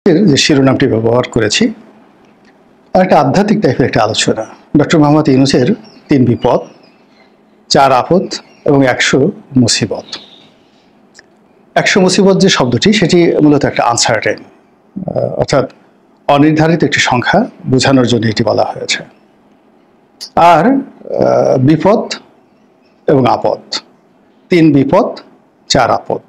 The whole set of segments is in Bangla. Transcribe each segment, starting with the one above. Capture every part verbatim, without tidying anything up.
এর যে শিরোনামটি ব্যবহার করেছি একটা আধ্যাত্মিক টাইপের একটা আলোচনা। ডক্টর মোহাম্মদ ইউনূসের তিন বিপদ, চার আপদ এবং একশো মুসিবত। একশো মুসিবত যে শব্দটি সেটি মূলত একটা আনসার্টেন, অর্থাৎ অনির্ধারিত একটি সংখ্যা বোঝানোর জন্য এটি বলা হয়েছে। আর বিপদ এবং আপদ, তিন বিপদ চার আপদ,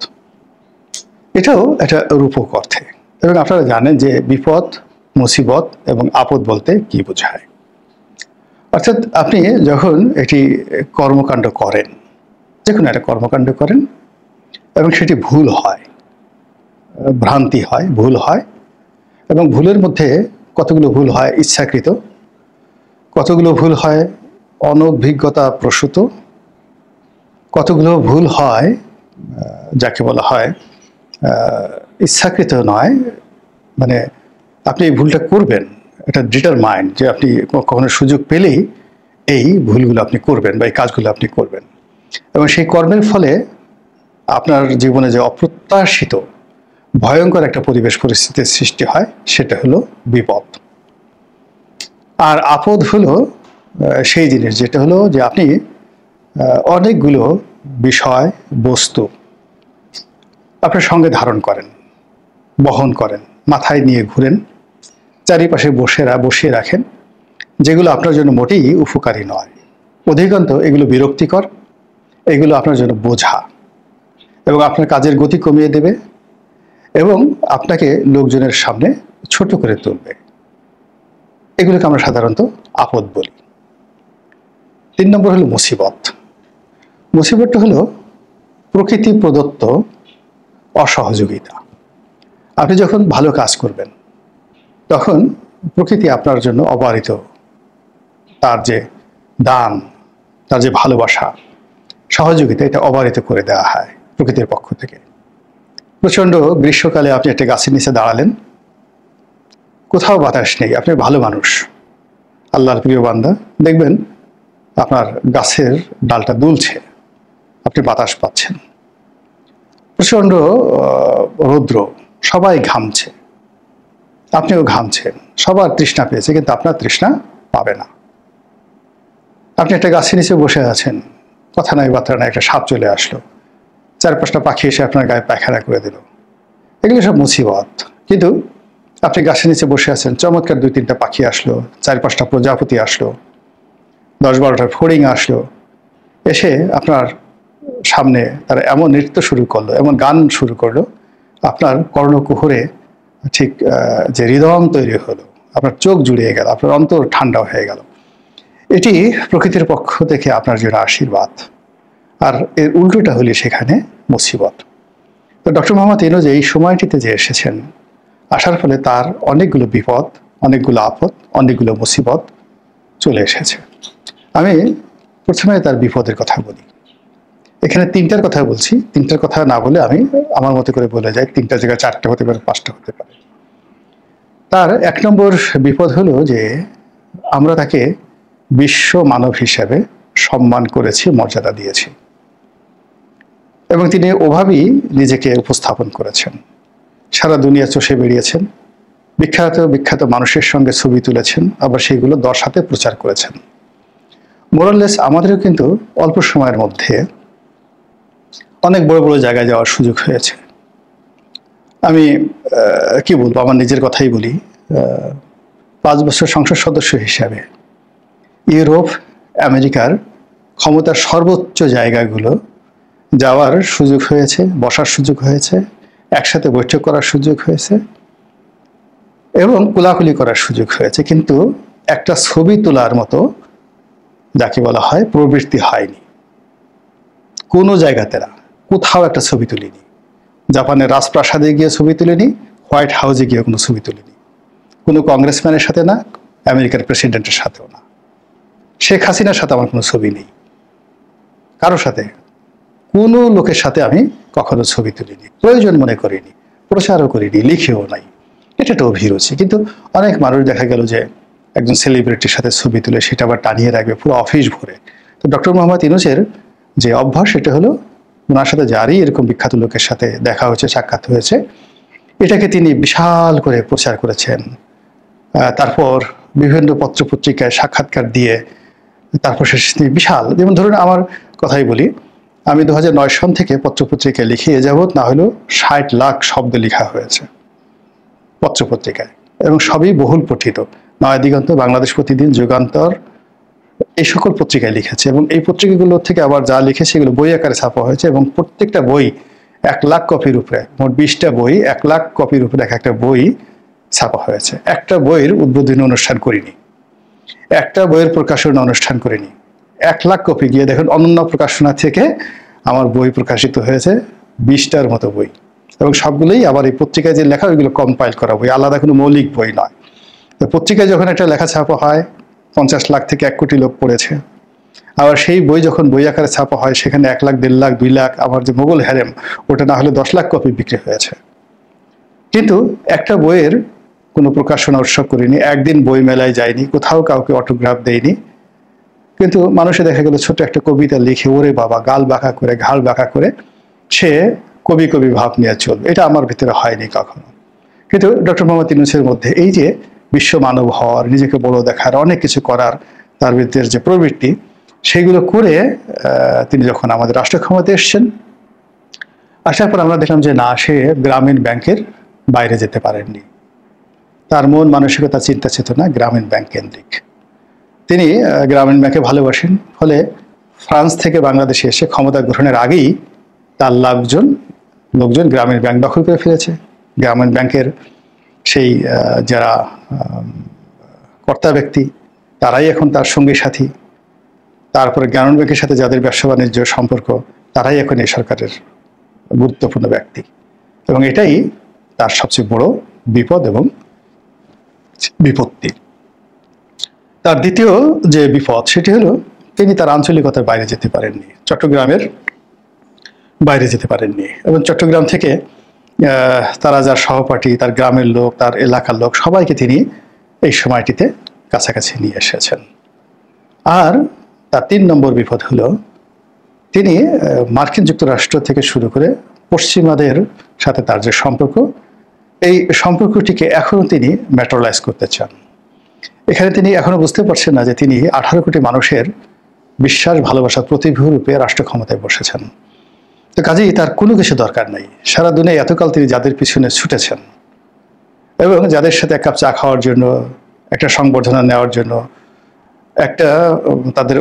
এটাও একটা রূপক অর্থে। এবং আপনারা জানেন যে বিপদ, মুসিবত এবং আপদ বলতে কি বোঝায়। অর্থাৎ আপনি যখন এটি কর্মকাণ্ড করেন, যে কোনো একটা কর্মকাণ্ড করেন এবং সেটি ভুল হয়, ভ্রান্তি হয়, ভুল হয়, এবং ভুলের মধ্যে কতগুলো ভুল হয় ইচ্ছাকৃত, কতগুলো ভুল হয় অনভিজ্ঞতা প্রসূত, কতগুলো ভুল হয় যাকে বলা হয় ইচ্ছাকৃত নয়, মানে আপনি এই ভুলটা করবেন, এটা ডিটারমাইন্ড যে আপনি কখনো সুযোগ পেলেই এই ভুলগুলো আপনি করবেন বা এই কাজগুলো আপনি করবেন, এবং সেই কর্মের ফলে আপনার জীবনে যে অপ্রত্যাশিত ভয়ঙ্কর একটা পরিবেশ পরিস্থিতির সৃষ্টি হয় সেটা হলো বিপদ। আর আপদ হলো সেই জিনিস যেটা হলো যে আপনি অনেকগুলো বিষয়, বস্তু আপনার সঙ্গে ধারণ করেন, বহন করেন, মাথায় নিয়ে ঘুরেন, চারিপাশে বসে বসিয়ে রাখেন, যেগুলো আপনার জন্য মোটেই উপকারী নয়। অধিকাংশ এগুলো বিরক্তিকর, এগুলো আপনার জন্য বোঝা এবং আপনার কাজের গতি কমিয়ে দেবে এবং আপনাকে লোকজনের সামনে ছোট করে তুলবে। এগুলোকে আমরা সাধারণত আপদ বলি। তিন নম্বর হলো মুসিবত। মুসিবতটা হলো প্রকৃতি প্রদত্ত অসহযোগিতা। আপনি যখন ভালো কাজ করবেন তখন প্রকৃতি আপনার জন্য অবারিত তার যে দান, তার যে ভালোবাসা, সহযোগিতা, এটা অবারিত করে দেওয়া হয় প্রকৃতির পক্ষ থেকে। প্রচণ্ড গ্রীষ্মকালে আপনি একটা গাছের নিচে দাঁড়ালেন, কোথাও বাতাস নেই, আপনি ভালো মানুষ, আল্লাহর প্রিয় বান্দা, দেখবেন আপনার গাছের ডালটা দুলছে, আপনি বাতাস পাচ্ছেন। প্রচণ্ড রৌদ্র, সবাই ঘামছে, আপনিও ঘামছেন, সবার তৃষ্ণা পেয়েছে, কিন্তু আপনার তৃষ্ণা পাবে না। আপনি একটা গাছের নিচে বসে আছেন, কথা নাই বার্তা নাই, একটা সাপ চলে আসলো, চার পাঁচটা পাখি এসে আপনার গায়ে পায়খানা করে দিল, এগুলো সব মুসিবত। কিন্তু আপনি গাছের নিচে বসে আছেন, চমৎকার দুই তিনটা পাখি আসলো, চার পাঁচটা প্রজাপতি আসলো, দশ বারোটা ফড়িং আসলো, এসে আপনার সামনে তারা এমন নৃত্য শুরু করলো, এমন গান শুরু করলো, আপনার কর্ণকুহরে ঠিক যে হৃদয়ম তৈরি হলো, আপনার চোখ জুড়িয়ে গেল, আপনার অন্তর ঠান্ডা হয়ে গেল। এটি প্রকৃতির পক্ষ থেকে আপনার জন্য আশীর্বাদ। আর এর উল্টোটা হলে সেখানে মুসিবত। তো ডক্টর মোহাম্মদ ইউনূস এই সময়টিতে যে এসেছেন, আসার ফলে তার অনেকগুলো বিপদ, অনেকগুলো আপদ, অনেকগুলো মুসিবত চলে এসেছে। আমি প্রথমে তার বিপদের কথা বলি। এখানে তিনটার কথা বলছি, তিনটার কথা না বলে আমি আমার মতো করে বলে যাই, তিনটা জায়গায় চারটে হতে পারে, পাঁচটা হতে পারে। তার এক নম্বর বিপদ হলো যে আমরা তাকে বিশ্ব মানব হিসেবে সম্মান করেছি, মর্যাদা দিয়েছি, এবং তিনি ওভাবেই নিজেকে উপস্থাপন করেছেন। সারা দুনিয়া চষে বেরিয়েছেন, বিখ্যাত বিখ্যাত মানুষের সঙ্গে ছবি তুলেছেন, আবার সেইগুলো দশ হাতে প্রচার করেছেন। মোরাললেস আমাদেরও কিন্তু অল্প সময়ের মধ্যে অনেক বড় বড় জায়গায় যাওয়ার সুযোগ হয়েছে। আমি কি বলবো, আমার নিজের কথাই বলি। পাঁচ বছর সংসদ সদস্য হিসাবে ইউরোপ, আমেরিকার ক্ষমতার সর্বোচ্চ জায়গাগুলো যাওয়ার সুযোগ হয়েছে, বসার সুযোগ হয়েছে, একসাথে বৈঠক করার সুযোগ হয়েছে এবং কোলাকুলি করার সুযোগ হয়েছে, কিন্তু একটা ছবি তোলার মতো যাকে বলা হয় প্রবৃত্তি হয়নি। কোনো জায়গাতে না, কোথাও একটা ছবি তুলিনি। জাপানের রাজপ্রাসাদে গিয়ে ছবি তুলিনি, হোয়াইট হাউসে গিয়ে কোনো ছবি তুলিনি, কোনো কংগ্রেসম্যানের সাথে না, আমেরিকার প্রেসিডেন্টের সাথেও না, শেখ হাসিনার সাথে আমার কোনো ছবি নেই, কারোর সাথে, কোনো লোকের সাথে আমি কখনো ছবি তুলিনি, প্রয়োজন মনে করিনি, প্রচারও করিনি, লিখেও নাই। এটা একটা অভিরুচি। কিন্তু অনেক মানুষ দেখা গেল যে একজন সেলিব্রিটির সাথে ছবি তুলে সেটা আবার টানিয়ে রাখবে পুরো অফিস ভরে। তো ডক্টর মোহাম্মদ ইউনূসের যে অভ্যাস, সেটা হলো ওনার সাথে যারই এরকম বিখ্যাত লোকের সাথে দেখা হয়েছে, সাক্ষাৎ হয়েছে, এটাকে তিনি বিশাল করে প্রচার করেছেন। তারপর বিভিন্ন পত্রপত্রিকায় সাক্ষাৎকার দিয়ে তারপর শেষে তিনি বিশাল, যেমন ধরুন আমার কথাই বলি, আমি দু হাজার নয় সন থেকে পত্রপত্রিকায় লিখি, এ যাবৎ না হলেও ষাট লাখ শব্দ লেখা হয়েছে পত্রপত্রিকায়, এবং সবই বহুল পঠিত। নয়া দিগন্ত, বাংলাদেশ প্রতিদিন, যুগান্তর, এই সকল পত্রিকায় লিখেছে, এবং এই পত্রিকাগুলো থেকে আবার যা লিখেছে এগুলো বই আকারে ছাপা হয়েছে, এবং প্রত্যেকটা বই এক লাখ কপির উপরে, মোট বিশটা বই, এক লাখ কপির উপরে এক একটা বই ছাপা হয়েছে। একটা বইয়ের উদ্বোধনী অনুষ্ঠান করিনি, একটা বইয়ের প্রকাশনা অনুষ্ঠান করিনি, এক লাখ কপি গিয়ে দেখুন অনন্য প্রকাশনা থেকে আমার বই প্রকাশিত হয়েছে বিশটার মতো বই, এবং সবগুলোই আবার এই পত্রিকায় যে লেখা ওইগুলো কম্পাইল করা বই, আলাদা কোনো মৌলিক বই নয়। তো পত্রিকায় যখন একটা লেখা ছাপা হয় পঞ্চাশ লাখ থেকে এক কোটি লোক পড়েছে, আবার সেই বই যখন বই আকারে ছাপা হয় সেখানে এক লাখ, দেড় লাখ, দুই লাখ, আমার যে মোগল হ্যারেম ওটা না হলে দশ লাখ কপি বিক্রি হয়েছে। কিন্তু একটা বইয়ের কোনো প্রকাশনা উৎসব করিনি, একদিন বই মেলায় যায়নি, কোথাও কাউকে অটোগ্রাফ দেয়নি, কিন্তু মানুষে দেখা গেল ছোট একটা কবিতা লিখে ওরে বাবা গাল বাঁকা করে, ঘাড় বাঁকা করে সে কবি কবি ভাব নিয়ে চলবে, এটা আমার ভিতরে হয়নি কখনো। কিন্তু ডক্টর মোহাম্মদ ইউনূসের মধ্যে এই যে বিশ্ব মানব হওয়ার, নিজেকে বড় দেখার, অনেক কিছু করার তার ভিতরে যে প্রবৃত্তি, সেগুলো করে তিনি যখন আমাদের রাষ্ট্র ক্ষমতায় এসছেন, আসার পর আমরা দেখলাম যে না, সে গ্রামীণ ব্যাংকের বাইরে যেতে পারেননি। তার মন মানসিকতা, চিন্তা চেতনা গ্রামীণ ব্যাংক কেন্দ্রিক। তিনি গ্রামীণ ব্যাংকে ভালোবাসেন, ফলে ফ্রান্স থেকে বাংলাদেশে এসে ক্ষমতা গ্রহণের আগেই তার লাভজন লোকজন গ্রামীণ ব্যাংক দখল করে ফেলেছে। গ্রামীণ ব্যাংকের সেই যারা কর্তা ব্যক্তি তারাই এখন তার সঙ্গী সাথী, তারপরে গ্রামীণ ব্যাংকের সাথে যাদের ব্যবসা বাণিজ্য সম্পর্ক তারাই এখন এই সরকারের গুরুত্বপূর্ণ ব্যক্তি, এবং এটাই তার সবচেয়ে বড় বিপদ এবং বিপত্তি। তার দ্বিতীয় যে বিপদ সেটি হলো তিনি তার আঞ্চলিকতার বাইরে যেতে পারেননি, চট্টগ্রামের বাইরে যেতে পারেননি, এবং চট্টগ্রাম থেকে তারা যার সহপাঠী, তার গ্রামের লোক, তার এলাকার লোক সবাইকে তিনি এই সময়টিতে কাছাকাছি নিয়ে এসেছেন। আর তার তিন নম্বর বিপদ হলো তিনি মার্কিন যুক্তরাষ্ট্র থেকে শুরু করে পশ্চিমাদের সাথে তার যে সম্পর্ক, এই সম্পর্কটিকে এখনো তিনি ম্যাটারালাইজ করতে চান। এখানে তিনি এখনো বুঝতে পারছেন না যে তিনি আঠারো কোটি মানুষের বিশ্বাস, ভালোবাসা, প্রতিভূ রূপে রাষ্ট্র ক্ষমতায় বসেছেন। তো কাজেই তার কোনো কিছু দরকার নেই। সারা দুনিয়ায় এতকাল তিনি যাদের পিছনে ছুটেছেন এবং যাদের সাথে এক কাপ চা খাওয়ার জন্য, একটা সংবর্ধনা নেওয়ার জন্য, একটা তাদের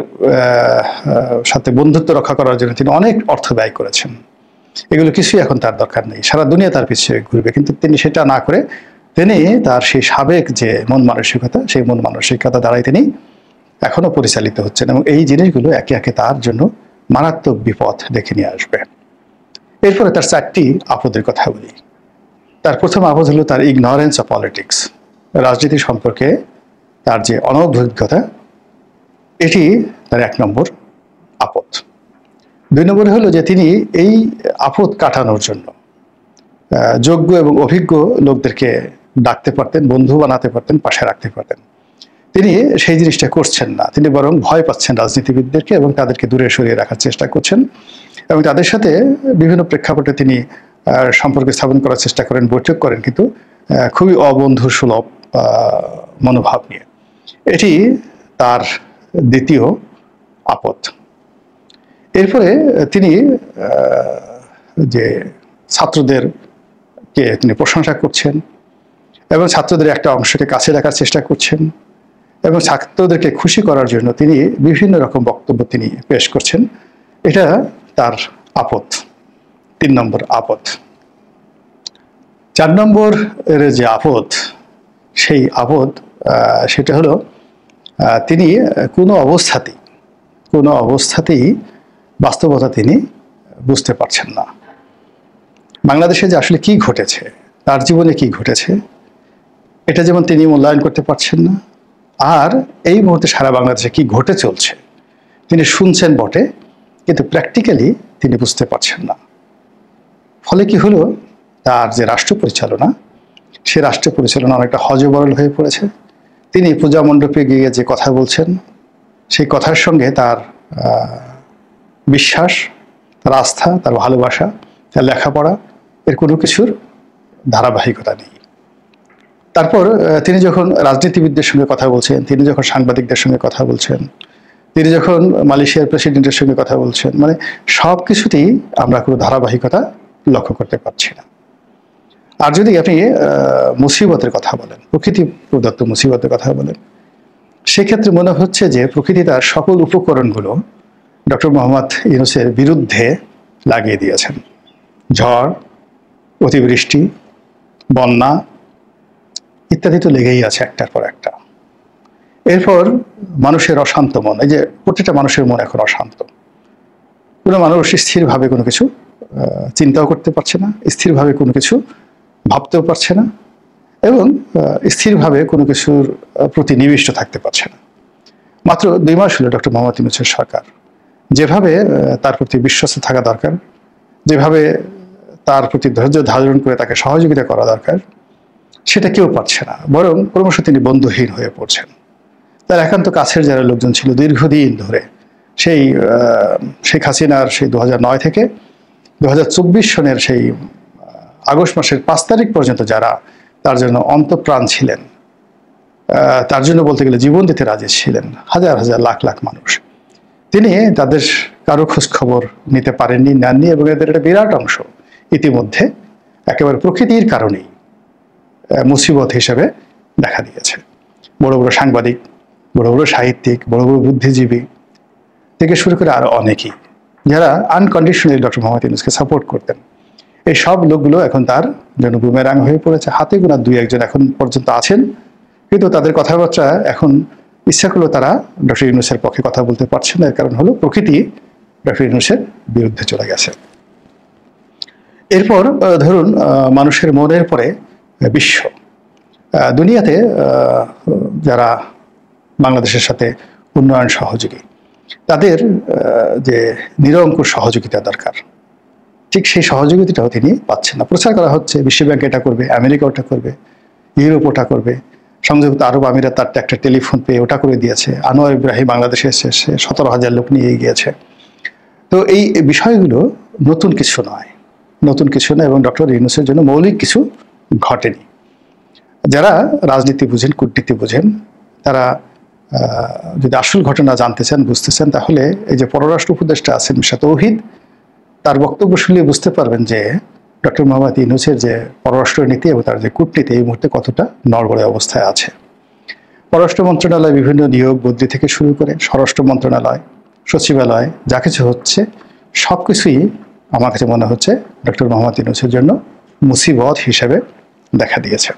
সাথে বন্ধুত্ব রক্ষা করার জন্য তিনি অনেক অর্থ ব্যয় করেছেন, এগুলো কিছুই এখন তার দরকার নেই। সারা দুনিয়া তার পিছিয়ে ঘুরবে, কিন্তু তিনি সেটা না করে তিনি তার সেই সাবেক যে মন মানসিকতা, সেই মন মানসিকতা দ্বারাই তিনি এখনো পরিচালিত হচ্ছেন, এবং এই জিনিসগুলো একে একে তার জন্য মারাত্মক বিপদ ডেকে নিয়ে আসবে। এরপরে তার চারটি আপদের কথা বলি। তার প্রথম আপদ হলো তার ইগনোরেন্স অফ পলিটিক্স, রাজনীতি সম্পর্কে তার যে অনভিজ্ঞতা, এটি তার এক নম্বর আপদ। দুই নম্বরে হলো যে তিনি এই আপদ কাটানোর জন্য যোগ্য এবং অভিজ্ঞ লোকদেরকে ডাকতে পারতেন, বন্ধু বানাতে পারতেন, পাশে রাখতে পারতেন। তিনি সেই জিনিসটা করছেন না, তিনি বরং ভয় পাচ্ছেন রাজনীতিবিদদেরকে এবং তাদেরকে দূরে সরিয়ে রাখার চেষ্টা করছেন, এবং তাদের সাথে বিভিন্ন প্রেক্ষাপটে তিনি সম্পর্ক স্থাপন করার চেষ্টা করেন, বৈঠক করেন, কিন্তু খুবই অবন্ধু সুলভ মনোভাব নিয়ে। এটি তার দ্বিতীয় আপদ। এরপরে তিনি যে ছাত্রদেরকে তিনি প্রশংসা করছেন এবং ছাত্রদের একটা অংশকে কাছে রাখার চেষ্টা করছেন, এবং ছাত্রদেরকে খুশি করার জন্য তিনি বিভিন্ন রকম বক্তব্য তিনি পেশ করছেন। এটা তার আপদ, তিন নম্বর আপদ। চার নম্বর এর যে আপদ, সেই আপদ সেটা হলো তিনি কোনো অবস্থাতেই কোনো অবস্থাতেই বাস্তবতা তিনি বুঝতে পারছেন না। বাংলাদেশে যে আসলে কি ঘটেছে, তার জীবনে কি ঘটেছে, এটা যেমন তিনি মূল্যায়ন করতে পারছেন না, আর এই মুহূর্তে সারা বাংলাদেশে কি ঘটে চলছে তিনি শুনছেন বটে, কিন্তু প্র্যাকটিক্যালি তিনি বুঝতে পারছেন না। ফলে কি হলো, তার যে রাষ্ট্র পরিচালনা, সে রাষ্ট্র পরিচালনা অনেকটা হযবরল হয়ে পড়েছে। তিনি পূজা মণ্ডপে গিয়ে যে কথা বলছেন, সেই কথার সঙ্গে তার বিশ্বাস, তার আস্থা, তার ভালোবাসা, তার লেখাপড়া, এর কোনো কিছুর ধারাবাহিকতা নেই। তারপর তিনি যখন রাজনীতিবিদদের সঙ্গে কথা বলছেন, তিনি যখন সাংবাদিকদের সঙ্গে কথা বলছেন, তিনি যখন মালয়েশিয়ার প্রেসিডেন্টের সঙ্গে কথা বলছেন, মানে সব কিছুতেই আমরা কোনো ধারাবাহিকতা লক্ষ্য করতে পারছি না। আর যদি আপনি মুসিবতের কথা বলেন, প্রকৃতি প্রদত্ত মুসিবতের কথা বলেন, সেক্ষেত্রে মনে হচ্ছে যে প্রকৃতি তার সকল উপকরণগুলো ডক্টর মোহাম্মদ ইউনূসের বিরুদ্ধে লাগিয়ে দিয়েছেন। ঝড়, অতিবৃষ্টি, বন্যা ইত্যাদি তো লেগেই আছে একটার পর একটা। এরপর মানুষের অশান্ত মন, এই যে প্রতিটা মানুষের মন এখন অশান্ত। কোনো মানুষ স্থিরভাবে কোনো কিছু চিন্তাও করতে পারছে না, স্থিরভাবে কোনো কিছু ভাবতেও পারছে না, এবং স্থিরভাবে কোনো কিছুর প্রতি নিবিষ্ট থাকতে পারছে না। মাত্র দুই মাস হলো ডক্টর মোহাম্মদ ইউনূসের সরকার যেভাবে তার প্রতি বিশ্বস্ত থাকা দরকার, যেভাবে তার প্রতি ধৈর্য ধারণ করে তাকে সহযোগিতা করা দরকার, সেটা কেউ পারছে না। বরং ক্রমশ তিনি বন্ধুহীন হয়ে পড়ছেন। তার একান্ত কাছের যারা লোকজন ছিল দীর্ঘদিন ধরে, সেই শেখ হাসিনার সেই দু হাজার নয় থেকে দু হাজার চব্বিশ সনের সেই আগস্ট মাসের পাঁচ তারিখ পর্যন্ত যারা তার জন্য অন্তঃপ্রাণ ছিলেন, তার জন্য বলতে গেলে জীবন দিতে রাজি ছিলেন হাজার হাজার লাখ লাখ মানুষ, তিনি তাদের কারো খোঁজ খবর নিতে পারেননি, নেননি, এবং এদের একটা বিরাট অংশ ইতিমধ্যে একেবারে প্রকৃতির কারণেই মুসিবত হিসেবে দেখা দিয়েছে। বড় বড় সাংবাদিক, বড় বড় সাহিত্যিক, বড় বড় বুদ্ধিজীবী থেকে শুরু করে আরো অনেকেই যারা আনকন্ডিশনালি ডক্টর মোহাম্মদ ইউনূসকে সাপোর্ট করতেন, এই সব লোকগুলো এখন তার জন্য বুমেরাং হয়ে পড়েছে। হাতে গোনা দুই একজন এখন পর্যন্ত আছেন, কিন্তু তাদের কথাবার্তা এখন ইচ্ছা করলেও তারা ডক্টর ইউনূসের পক্ষে কথা বলতে পারছে না। এর কারণ হলো প্রকৃতি ডক্টর ইউনূসের বিরুদ্ধে চলে গেছে। এরপর ধরুন মানুষের মনের পরে বিশ্ব, দুনিয়াতে যারা বাংলাদেশের সাথে উন্নয়ন সহযোগী, তাদের যে নিরঙ্কুশ সহযোগিতা দরকার, ঠিক সেই সহযোগিতাটাও তিনি পাচ্ছেন না। প্রচার করা হচ্ছে বিশ্বব্যাংক এটা করবে, আমেরিকা ওটা করবে, ইউরোপ ওটা করবে, সংযুক্ত আরব আমিরাত তার একটা টেলিফোন পেয়ে ওটা করে দিয়েছে, আনোয়ার ইব্রাহিম বাংলাদেশে এসে সতেরো হাজার লোক নিয়ে গিয়েছে। তো এই বিষয়গুলো নতুন কিছু নয়, নতুন কিছু নয়, এবং ডক্টর ইউনূসের জন্য মৌলিক কিছু ঘটেনি। যারা রাজনীতি বুঝেন, কূটনীতি বুঝেন, তারা যদি আসল ঘটনা জানতে চান, বুঝতে চান, তাহলে এই যে পররাষ্ট্র উপদেষ্টা আছেন মির্জা তৌহিদ, তার বক্তব্য শুনলে বুঝতে পারবেন যে ডক্টর মোহাম্মদ ইউনূসের যে পররাষ্ট্র নীতি এবং তার যে কূটনীতি এই মুহূর্তে কতটা নড়বড়ে অবস্থায় আছে। পররাষ্ট্র মন্ত্রণালয় বিভিন্ন নিয়োগ বদলি থেকে শুরু করে স্বরাষ্ট্র মন্ত্রণালয়, সচিবালয়, যা কিছু হচ্ছে সব কিছুই আমার কাছে মনে হচ্ছে ডক্টর মোহাম্মদ ইউনূসের জন্য মুসিবত হিসেবে দেখা দিয়েছে।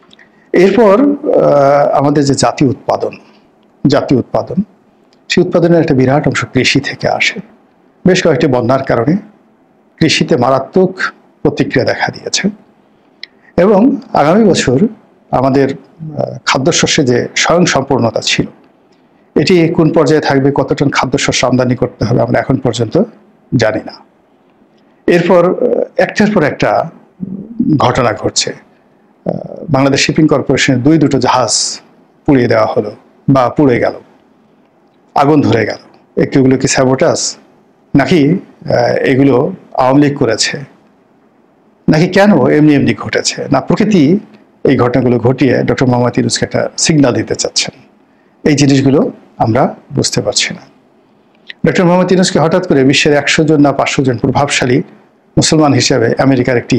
এরপর আমাদের যে জাতীয় উৎপাদন, জাতীয় উৎপাদন সেই উৎপাদনের একটা বিরাট অংশ কৃষি থেকে আসে। বেশ কয়েকটি বন্যার কারণে কৃষিতে মারাত্মক প্রতিক্রিয়া দেখা দিয়েছে, এবং আগামী বছর আমাদের খাদ্যশস্যে যে স্বয়ংসম্পূর্ণতা ছিল, এটি কোন পর্যায়ে থাকবে, কত টন খাদ্যশস্য আমদানি করতে হবে আমরা এখন পর্যন্ত জানি না। এরপর একটার পর একটা ঘটনা ঘটছে। বাংলাদেশ শিপিং কর্পোরেশনের দুই দুটো জাহাজ পুড়িয়ে দেওয়া হলো বা পুড়ে গেল, আগুন ধরে গেল। একটুগুলো কি স্যাবোটাজ, নাকি এগুলো আওয়ামী লীগ করেছে, নাকি কেন এমনি এমনি ঘটেছে, না প্রকৃতি এই ঘটনাগুলো ঘটিয়ে ডক্টর মোহাম্মদ ইউনূসকে একটা সিগন্যাল দিতে চাচ্ছেন? এই জিনিসগুলো আমরা বুঝতে পারছি না। ডক্টর মোহাম্মদ ইউনূসকে হঠাৎ করে বিশ্বের একশো জন না পাঁচশো জন প্রভাবশালী মুসলমান হিসেবে আমেরিকার একটি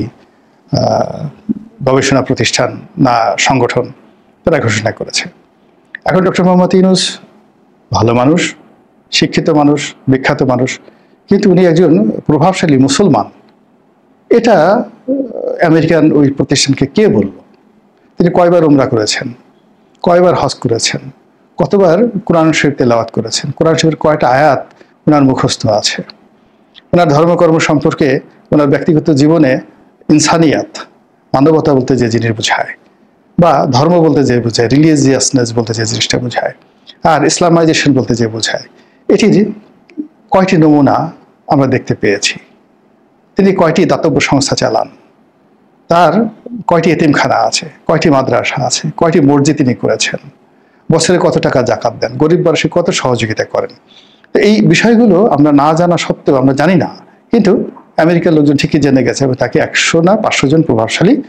গবেষণা প্রতিষ্ঠান না সংগঠন তারা ঘোষণা করেছে। এখন ডক্টর মোহাম্মদ ইউনূস ভালো মানুষ, শিক্ষিত মানুষ, বিখ্যাত মানুষ, কিন্তু উনি একজন প্রভাবশালী মুসলমান, এটা আমেরিকান ওই প্রতিষ্ঠানকে কে বলল? তিনি কয়বার উমরা করেছেন, কয়বার হজ করেছেন, কতবার কোরআন শরীফ তেলাওয়াত করেছেন, কোরআন শরীফের কয়টা আয়াত ওনার মুখস্থ আছে, ওনার ধর্মকর্ম সম্পর্কে, ওনার ব্যক্তিগত জীবনে ইনসানিয়াত, মানবতা বলতে যে জিনিস বোঝায়, বা ধর্ম বলতে যে বোঝায়, রিলিজিয়াসনেস বলতে যে জিনিসটা বোঝায়, আর ইসলামাইজেশন বলতে যে বোঝায়, এটির কয়টি নমুনা আমরা দেখতে পেয়েছি? তিনি কয়টি দাতব্য সংস্থা চালান, তার কয়টি এতিমখানা আছে, কয়টি মাদ্রাসা আছে, কয়টি মসজিদ তিনি করেছেন, বছরে কত টাকা জাকাত দেন, গরিব মানুষকে কত সহযোগিতা করেন। তো এই বিষয়গুলো আমরা না জানা সত্ত্বেও, আমরা জানি না, কিন্তু আমেরিকার লোকজন ঠিকই জেনে গেছে এবং তাকে একশো না পাঁচশো জন প্রভাবশালী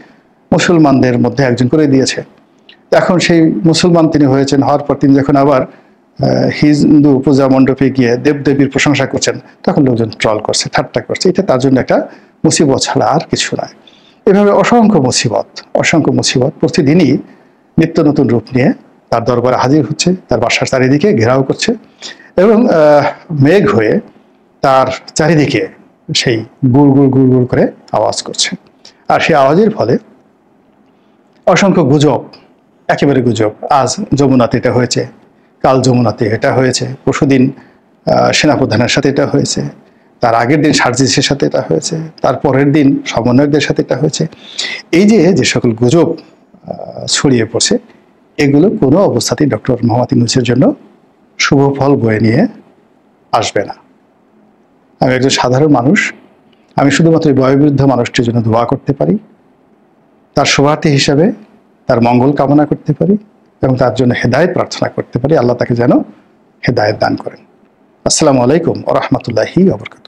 মুসলমানদের মধ্যে একজন করে দিয়েছে। এখন সেই মুসলমান তিনি হয়েছেন, হওয়ার পর তিনি যখন আবার হিন্দু পূজা মণ্ডপে গিয়ে দেবদেবীর প্রশংসা করছেন, তখন লোকজন ট্রল করছে, ঠাট্টা করছে। এটা তার জন্য একটা মুসিবত ছাড়া আর কিছু নয়। এভাবে অসংখ্য মুসিবত অসংখ্য মুসিবত প্রতিদিনই নিত্য নতুন রূপ নিয়ে তার দরবারে হাজির হচ্ছে, তার বাসার চারিদিকে ঘেরাও করছে এবং মেঘ হয়ে তার চারিদিকে সেই গুড় গুড় গুড় গুড় করে আওয়াজ করছে। আর সেই আওয়াজের ফলে অসংখ্য গুজব, একেবারে গুজব। আজ যমুনাতে এটা হয়েছে, কাল যমুনাতে এটা হয়েছে, পরশুদিন সেনাপ্রধানের সাথে এটা হয়েছে, তার আগের দিন সার্জিসের সাথে এটা হয়েছে, তার পরের দিন সমন্বয়কদের সাথে এটা হয়েছে। এই যে যে সকল গুজব ছড়িয়ে পড়ছে, এগুলো কোনো অবস্থাতেই ডক্টর মোহাম্মদ ইউনূসের জন্য শুভ ফল বয়ে নিয়ে আসবে না। আমি একজন সাধারণ মানুষ, আমি শুধুমাত্র বয়োবৃদ্ধ মানুষটির জন্য দোয়া করতে পারি, তার শুভার্থী হিসাবে তার মঙ্গল কামনা করতে পারি এবং তার জন্য হেদায়েত প্রার্থনা করতে পারি। আল্লাহ তাকে যেন হেদায়েত দান করেন। আসসালামু আলাইকুম ওয়া রাহমাতুল্লাহি ওয়া বারাকাতুহু।